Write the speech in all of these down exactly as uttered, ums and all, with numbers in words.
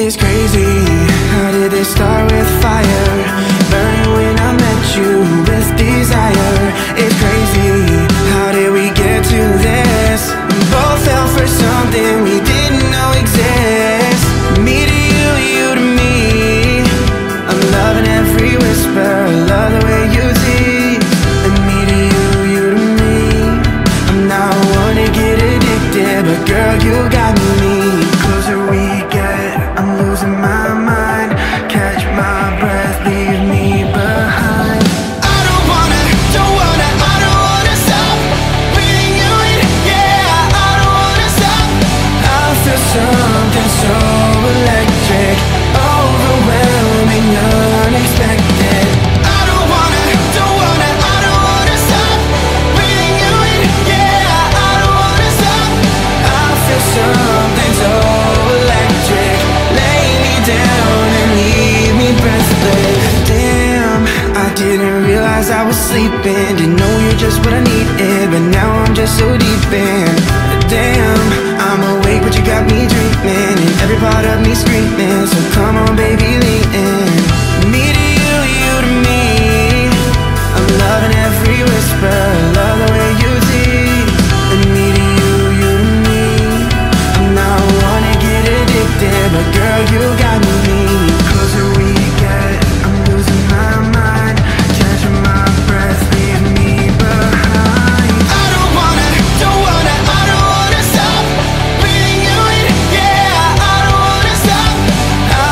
It's crazy, how did it start with fire? Burning when I met you with desire. It's crazy, how did we get to this? We both fell for something we didn't know exists. Me to you, you to me. I'm loving every whisper, love the way you tease. And me to you, you to me. I'm not one to get addicted, but girl, you got me. Closer we get, I'm losing my mind. Catch my breath, leave me behind. I don't wanna, don't wanna, I don't wanna stop breathing you in, yeah, I don't wanna stop. I feel something so electric, overwhelming, unexpected. I don't wanna, don't wanna, I don't wanna stop breathing you in, yeah, I don't wanna stop. I feel something so electric, lay me down and leave me breathless. Damn, I didn't realize I was sleeping. Didn't know you're just what I needed, but now I'm just so deep in. Damn, I'm awake but you got me dreaming, and every part of me screaming. So come on baby, lean in. Me to you, you to me. I'm loving every whisper, love the way you tease. And me to you, you to me. I'm not one to get addicted, but girl, you got me. Closer we get, I'm losing my mind. Catching my breath, leave me behind. I don't wanna, don't wanna, I don't wanna stop breathing you in, yeah, I don't wanna stop. I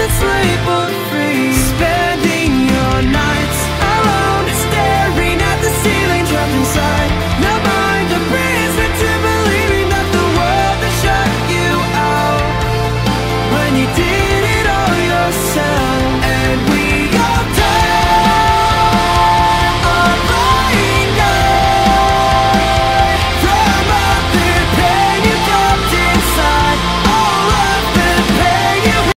it's labeled free. Spend